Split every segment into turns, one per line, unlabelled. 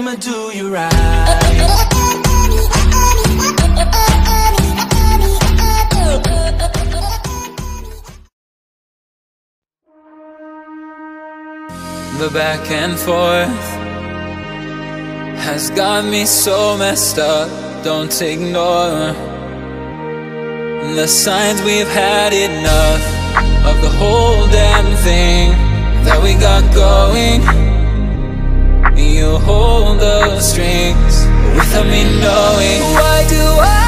I'ma do you right. The back and forth has got me so messed up. Don't ignore the signs. We've had enough of the whole damn thing that we got going. You hold the strings without me knowing. Why do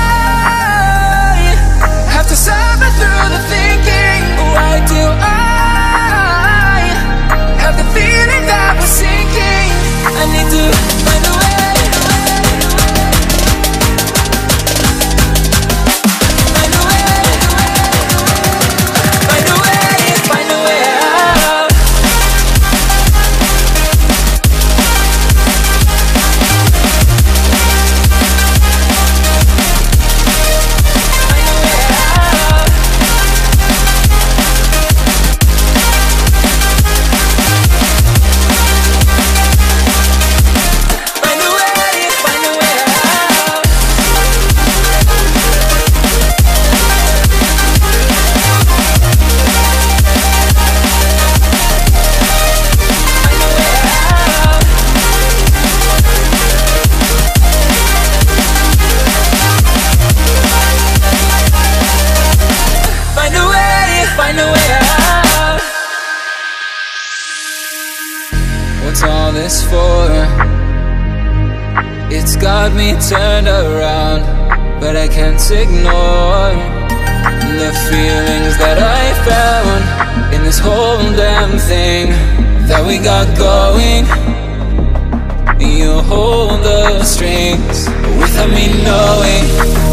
I have to suffer through the thinking? Why do I have the feeling that we're sinking? I need to find a way. What's all this for? It's got me turned around, but I can't ignore the feelings that I found in this whole damn thing that we got going. You hold the strings without me knowing.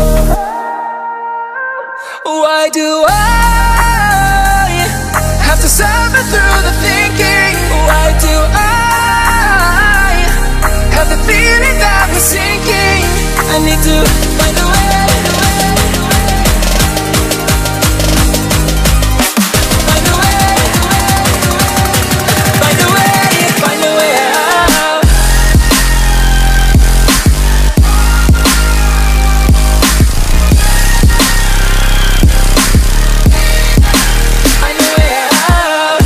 Why do I have to suffer through the thinking? Why do I have the feeling that we're sinking? I need to find a way. Find a way. Find a way. Find a way out. Find a way out.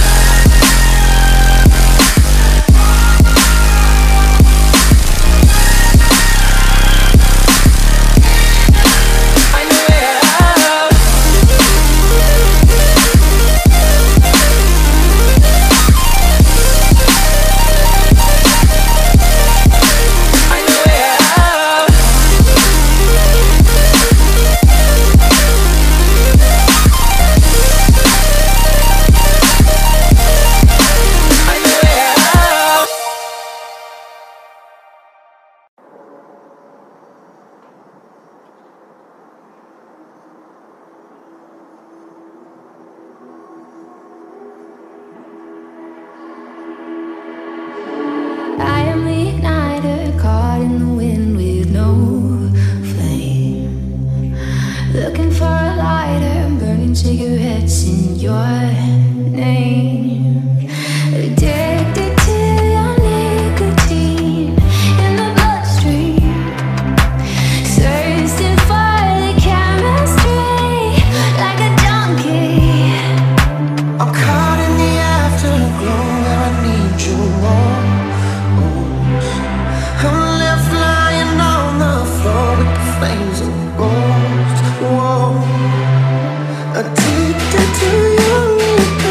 I am the igniter, caught in the wind with no flame. Looking for a lighter, burning cigarettes in your name. Addicted to your nicotine in the bloodstream, thirsting for the chemistry like a junkie.
I'm caught in the afterglow where I need you more. I'm left lying on the floor with the flames of ghosts. Whoa, addicted to your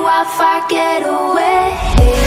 wildfire, get away.